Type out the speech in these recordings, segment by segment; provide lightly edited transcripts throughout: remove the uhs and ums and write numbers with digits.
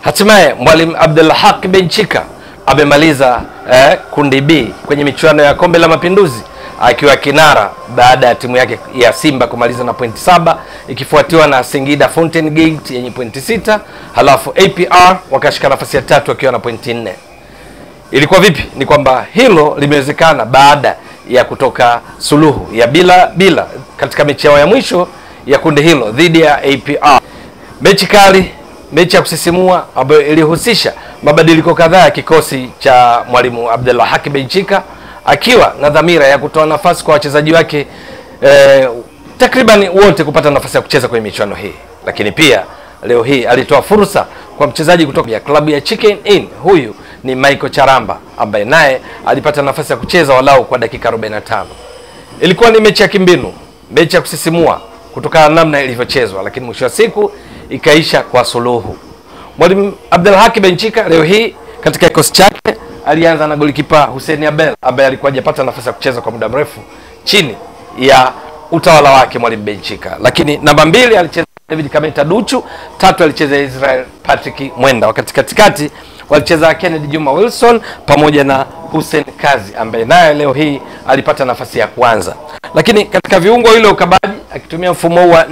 Hatimaye mwalimu Abdulhaq Benchika amemaliza kundi B kwenye michuano ya Kombe la Mapinduzi akiwa kinara baada ya timu yake ya Simba kumaliza na pointi 7, ikifuatiwa na Singida Fountain Gate yenye pointi 6, halafu APR wakashika nafasi ya 3 wakiwa na pointi 4. Ilikuwa vipi? Ni kwamba hilo limewezekana baada ya kutoka suluhu ya bila katika mechi yao ya mwisho ya kundi hilo dhidi ya APR. Mechi kali, mechi ya kusisimua ambayo ilihusisha mabadiliko kadhaa ya kikosi cha mwalimu Abdulhaq Benchika, akiwa na dhamira ya kutoa nafasi kwa wachezaji wake takriban wote kupata nafasi ya kucheza kwenye michuano hii. Lakini pia leo hii alitoa fursa kwa mchezaji kutoka ya klabu ya Chicken Inn. Huyu ni Michael Charamba ambaye naye alipata nafasi ya kucheza walau kwa dakika 45. Ilikuwa ni mechi ya kimbinu, mechi ya kusisimua kutokana na namna ilivyochezwa, lakini mwisho wa siku ikaisha kwa suluhu. Mwalimu Abdulhaq Benchika leo hii katika kikosi chake alianza na golikipa Hussein Abel ambaye alikuwa hajapata nafasi ya kucheza kwa muda mrefu chini ya utawala wake mwalimu Benchika. Lakini namba 2 alicheza David Kameta Duchu, 3 alicheza Israel Patrick Mwenda, wakati katikati walicheza Kennedy Juma Wilson pamoja na Hussein Kazi ambaye naye leo hii alipata nafasi ya kwanza. Lakini katika viungo ile ukabaji akitumia mfumo wa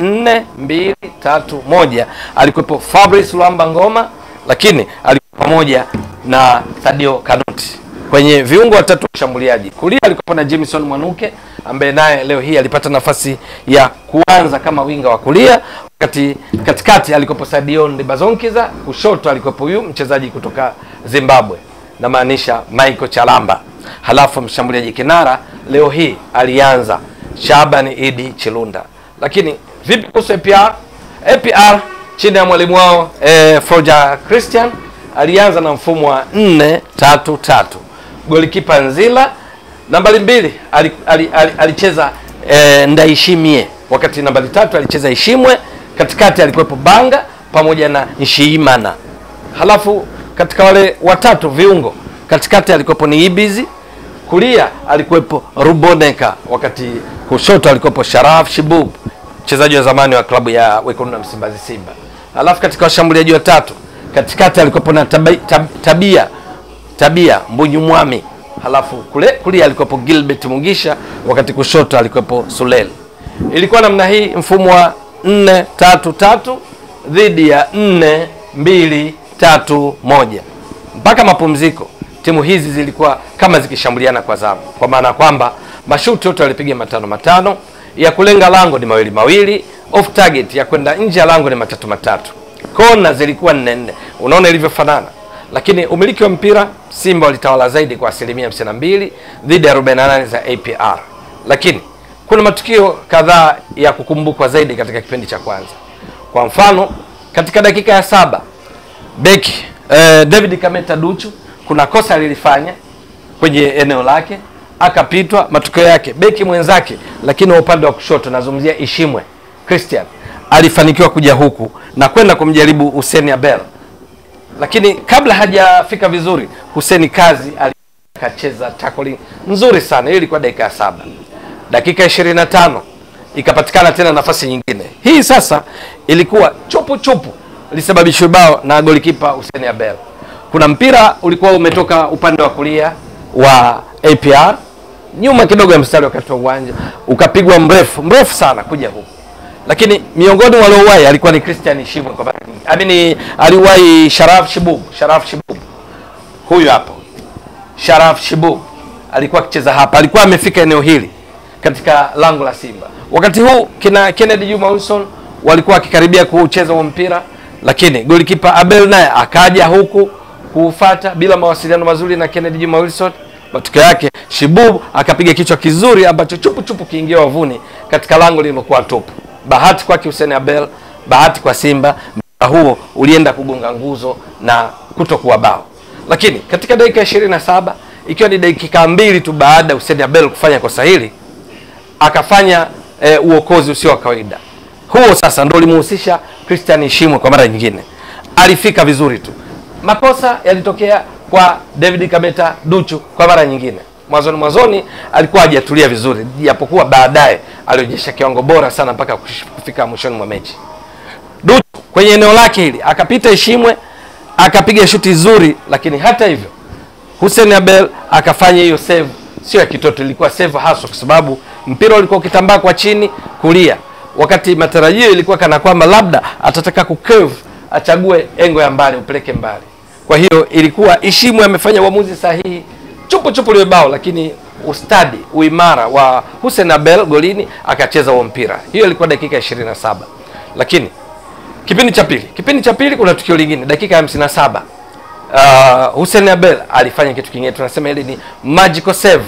4-2-3-1 alikuwepo Fabrice Luamba Ngoma, lakini alikuwa pamoja na Sadio Kanuti. Kwenye viungo watatu washambuliaji, kulia alikuwa na Jameson Mwanuke ambaye naye leo hii alipata nafasi ya kuanza kama winga wa kulia, wakati katikati alikuwa Sadio Ndibazonkiza, kushoto alikuwa huyu mchezaji kutoka Zimbabwe na maanisha Michael Charamba. Halafu mshambuliaji kinara leo hii alianza Shabani Idi Chilunda. Lakini vipi kuhusu APR? APR chini ya mwalimu wao Forja Christian alianza na mfumo wa 4-3-3. Golikipa Nzila, nambari 2 alicheza Ndaishimie, wakati nambari 3 alicheza Ishimwe, katikati alikuwepo Banga pamoja na Nshiimana. Halafu katika wale watatu viungo, katikati alikuwepo ni Ibizi, kulia alikuwepo Ruboneka, wakati kushoto alikuwepo Sharaf Shibub, mchezaji wa zamani wa klabu ya Wekundu wa Msimbazi Simba. Halafu katika washambuliaji watatu, katikati alikuwepo na Tabia Mbunyumwami, halafu kulia alikuwepo Gilbert Mugisha, wakati kushoto alikuwepo Sulel. Ilikuwa namna hii, mfumo wa 4-3-3 dhidi ya 4-2-3-1. Mpaka mapumziko timu hizi zilikuwa kama zikishambuliana kwa zamu, kwa maana kwamba mashuti yote walipiga 5-5, ya kulenga lango ni 2-2, off target ya kwenda nje ya lango ni 3-3. Kona zilikuwa 4-4. Unaona ilivyofanana. Lakini umiliki wa mpira Simba walitawala zaidi kwa 52% dhidi ya 48 za APR. Lakini kuna matukio kadhaa ya kukumbukwa zaidi katika kipindi cha kwanza. Kwa mfano, katika dakika ya 7 beki David Kameta Duchu kuna kosa alilifanya kwenye eneo lake, akapitwa. Matokeo yake beki mwenzake, lakini wa upande wa kushoto nazungumzia Ishimwe Christian, alifanikiwa kuja huku na kwenda kumjaribu Hussein Abel, lakini kabla hajafika vizuri Hussein Kazi akacheza tackling nzuri sana. Hiyo ilikuwa dakika ya 7. Dakika 25 ikapatikana tena nafasi nyingine. Hii sasa ilikuwa chupu lisababishwa bao na golikipa Hussein Abel. Kuna mpira ulikuwa umetoka upande wa kulia wa APR nyuma kidogo ya mstari wakati wa uwanja, ukapigwa mrefu sana kuja huku. Lakini miongoni wale waliowahi alikuwa ni Christian Shibwe, kwa maana aliwahi Sharaf Shibub. Huyu hapo Sharaf Shibub alikuwa akicheza hapa, alikuwa amefika eneo hili katika lango la Simba. Wakati huu kina Kennedy Juma Wilson walikuwa akikaribia kucheza huo mpira, lakini golikipa Abel naye akaja huku kufuata bila mawasiliano mazuri na Kennedy Juma Wilson. Matokeo yake Shibub akapiga kichwa kizuri ambacho chupu kiingia wavuni katika lango lililokuwa tupu. Bahati kwa Hussein Abel, bahati kwa Simba, huo ulienda kugonga nguzo na kutokuwa bao. Lakini katika dakika 27, ikiwa ni dakika 2 tu baada ya Hussein Abel kufanya kosa hili, akafanya uokozi usio wa kawaida. Huo sasa ndio ulimhusisha Christian Ishimwe kwa mara nyingine. Alifika vizuri tu. Makosa yalitokea kwa David Kameta Duchu kwa mara nyingine. Mwanzoni alikuwa hajatulia vizuri, japokuwa baadaye alionyesha kiwango bora sana mpaka kufika mwishoni mwa mechi. Duchu kwenye eneo lake hili akapita Ishimwe, akapiga shuti zuri, lakini hata hivyo Hussein Abel akafanya hiyo save, sio ya kitoto, ilikuwa save hasa kwa sababu mpira ulikuwa ukitambaa kwa chini kulia, wakati matarajio ilikuwa kana kwamba labda atataka kucurve, achague engo ya mbali, upeleke mbali. Kwa hiyo ilikuwa Ishimwe amefanya uamuzi sahihi, chupu liwe bao, lakini ustadi, uimara wa Hussein Abel golini akacheza huo mpira. Hiyo ilikuwa dakika 27. Lakini kipindi cha pili kuna tukio lingine dakika ya 57. Hussein Abel alifanya kitu kingine, tunasema ile ni magical save,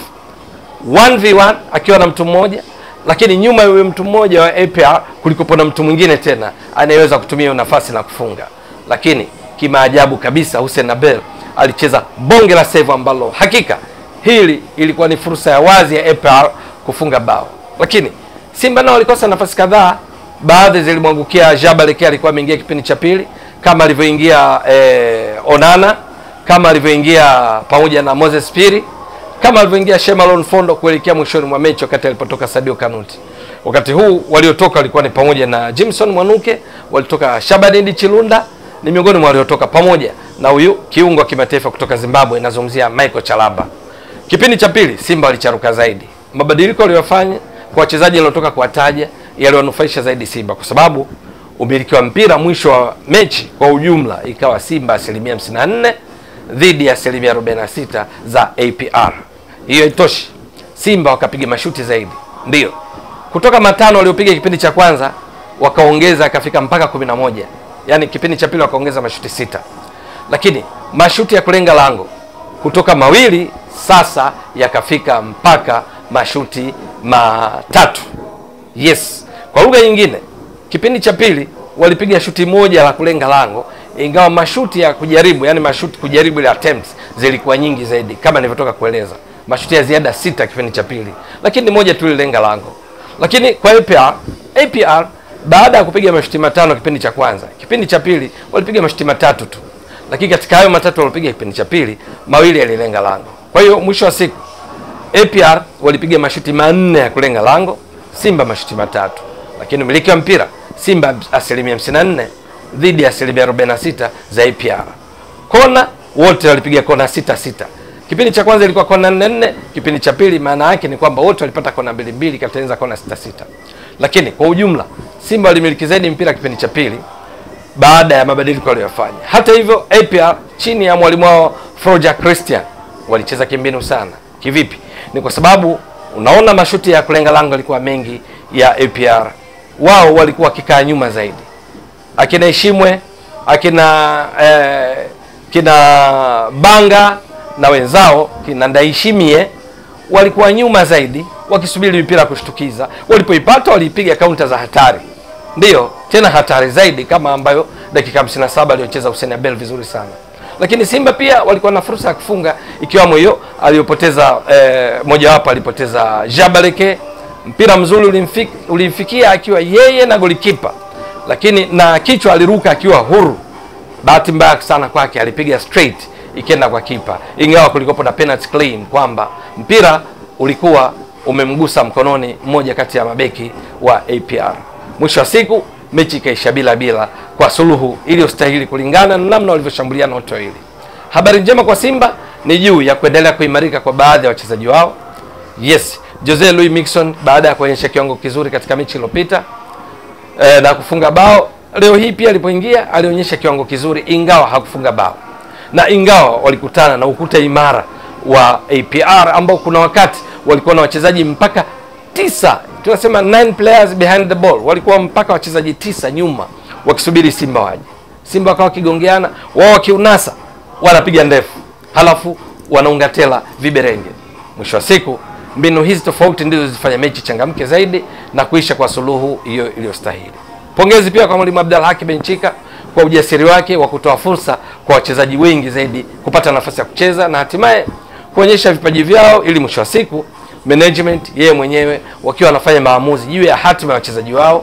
1v1 akiwa na mtu mmoja, lakini nyuma ya mtu mmoja wa APR kulikopo na mtu mwingine tena anayeweza kutumia hiyo nafasi na kufunga. Lakini kimaajabu kabisa Hussein Abel alicheza bonge la save ambalo hakika hili ilikuwa ni fursa ya wazi ya APR kufunga bao. Lakini Simba nao walikosa nafasi kadhaa, baadhi zilimwangukia Jabaleke, alikuwa ameingia kipindi cha pili, kama alivyoingia Onana, kama alivyoingia pamoja na Moses Piri, kama alivyoingia Shemalon Fondo kuelekea mwishoni mwa mechi wakati alipotoka Sadio Kanuti. Wakati huu waliotoka walikuwa ni pamoja na Jimson Mwanuke, walitoka Shabani Chilunda, ni miongoni mwa waliotoka pamoja na huyu kiungo wa kimataifa kutoka Zimbabwe, nazungumzia Michael Chalaba. Kipindi cha pili Simba walicharuka zaidi. Mabadiliko waliyofanya kwa wachezaji waliotoka kuwataja yaliwanufaisha zaidi Simba, kwa sababu umiliki wa mpira mwisho wa mechi kwa ujumla ikawa Simba 54% dhidi ya 46% za APR. Hiyo itoshi, Simba wakapiga mashuti zaidi. Ndio kutoka matano waliopiga kipindi cha kwanza wakaongeza akafika mpaka 11. Yaani kipindi cha pili wakaongeza mashuti 6. Lakini mashuti ya kulenga lango kutoka mawili sasa yakafika mpaka mashuti 3. Yes. Kwa lugha nyingine, kipindi cha pili walipiga shuti moja la kulenga lango, ingawa mashuti ya kujaribu, yani mashuti kujaribu ile attempts zilikuwa nyingi zaidi kama nilivyotoka kueleza. Mashuti ya ziada 6 kipindi cha pili, lakini moja tu lilenga lango. Lakini kwa APR baada ya kupiga mashuti 5 kipindi cha kwanza, kipindi cha pili walipiga mashuti 3 tu. Lakini katika hayo 3 walipiga kipindi cha pili, 2 yalilenga lango. Kwa hiyo mwisho wa siku APR walipiga mashuti 4 ya kulenga lango, Simba mashuti 3. Lakini umiliki wa mpira Simba 54% dhidi ya 46% za APR. Kona wote walipiga kona 6. Kipindi cha kwanza ilikuwa kona 4, kipindi cha pili maana yake ni kwamba wote walipata kona 2, katengeneza kona 6. Lakini kwa ujumla Simba walimiliki zaidi mpira kipindi cha pili baada ya mabadiliko waliyofanya. Hata hivyo APR chini ya mwalimu wao Froja Christian walicheza kimbinu sana. Kivipi? Ni kwa sababu unaona mashuti ya kulenga lango yalikuwa mengi ya APR. Wao walikuwa wakikaa nyuma zaidi. Akina Ishimwe, kina Banga na wenzao, kina Ndaishimie walikuwa nyuma zaidi wakisubiri mpira kushtukiza. Walipoipata walipiga kaunta za hatari. Ndio, tena hatari zaidi kama ambayo dakika 57 aliocheza Hussein Abel vizuri sana. Lakini Simba pia walikuwa na fursa ya kufunga, ikiwamo hiyo aliyopoteza moja wapo alipoteza Jabaleke. Mpira mzuri ulimfikia akiwa yeye na golikipa, lakini na kichwa aliruka akiwa huru. Bahati mbaya sana kwake alipiga straight ikienda kwa kipa, ingawa kulikopo na penalty claim kwamba mpira ulikuwa umemgusa mkononi mmoja kati ya mabeki wa APR. Mwisho wa siku mechi ikaisha bila kwa suluhu iliyostahili kulingana na namna walivyoshambuliana wote wawili. Habari njema kwa Simba ni juu ya kuendelea kuimarika kwa baadhi ya wachezaji wao. Yes, Jose Louis Mixon baada ya kuonyesha kiwango kizuri katika mechi iliyopita na kufunga bao, leo hii pia alipoingia alionyesha kiwango kizuri ingawa hakufunga bao. Na ingawa walikutana na ukuta imara wa APR ambao kuna wakati walikuwa na wachezaji mpaka 9, tunasema 9 players behind the ball, walikuwa mpaka wachezaji 9 nyuma wakisubiri Simba waje. Simba wakawa kigongeana, wao wakiunasa, wanapiga ndefu, halafu wanaungatela viberenge. Mwisho wa siku mbinu hizi tofauti ndizo zifanya mechi changamke zaidi na kuisha kwa suluhu hiyo iliyostahili. Pongezi pia kwa mwalimu Abdul Hakim Benchika kwa ujasiri wake wa kutoa fursa kwa wachezaji wengi zaidi kupata nafasi ya kucheza na hatimaye kuonyesha vipaji vyao, ili mwisho wa siku management yeye mwenyewe wakiwa wanafanya maamuzi juu ya hatima ya wachezaji wao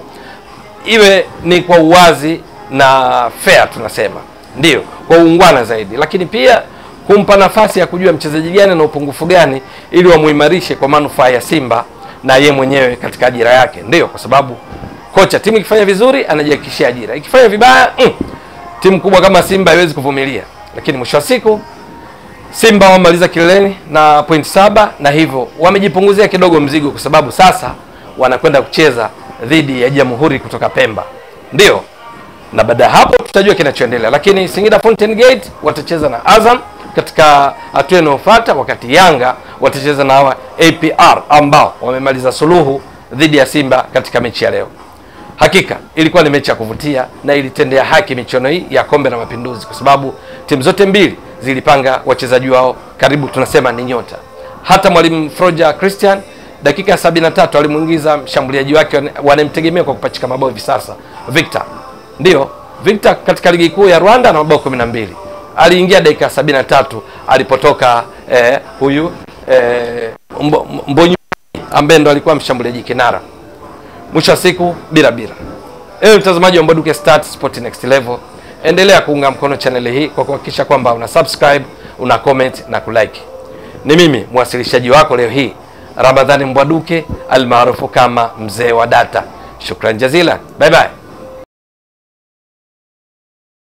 iwe ni kwa uwazi na fair, tunasema ndio kwa uungwana zaidi, lakini pia kumpa nafasi ya kujua mchezaji gani na upungufu gani ili wamuimarishe kwa manufaa ya Simba na yeye mwenyewe katika ajira yake. Ndio kwa sababu kocha, timu ikifanya vizuri anajihakikishia ajira, ikifanya vibaya timu kubwa kama Simba haiwezi kuvumilia, lakini mwisho wa siku Simba wamaliza kileleni na point 7, na hivyo wamejipunguzia kidogo mzigo, kwa sababu sasa wanakwenda kucheza dhidi ya Jamhuri kutoka Pemba. Ndio. Na baada ya hapo tutajua kinachoendelea. Lakini Singida Fountain Gate watacheza na Azam katika hatua inayofuata, wakati Yanga watacheza na hawa APR ambao wamemaliza suluhu dhidi ya Simba katika mechi ya leo. Hakika ilikuwa ni mechi ya kuvutia na ilitendea haki michuano hii ya Kombe la Mapinduzi, kwa sababu timu zote mbili zilipanga wachezaji wao karibu tunasema ni nyota. Hata mwalimu Froja Christian dakika ya 73 alimuingiza mshambuliaji wake wanemtegemea kwa kupachika mabao hivi sasa, Victor. Ndio, Victor katika ligi kuu ya Rwanda na mabao 12. Aliingia dakika 73 alipotoka huyu Mbwaduke ambaye ndo alikuwa mshambuliaji kinara. Mwisho wa siku bila. Ewe mtazamaji wa Mbwaduke Sport Next Level, endelea kuunga mkono channel hii kwa kuhakikisha kwamba una subscribe, una comment na kulike. Ni mimi mwasilishaji wako leo hii, Ramadhani Mbwaduke almaarufu kama mzee wa data. Shukran jazila. Bye bye.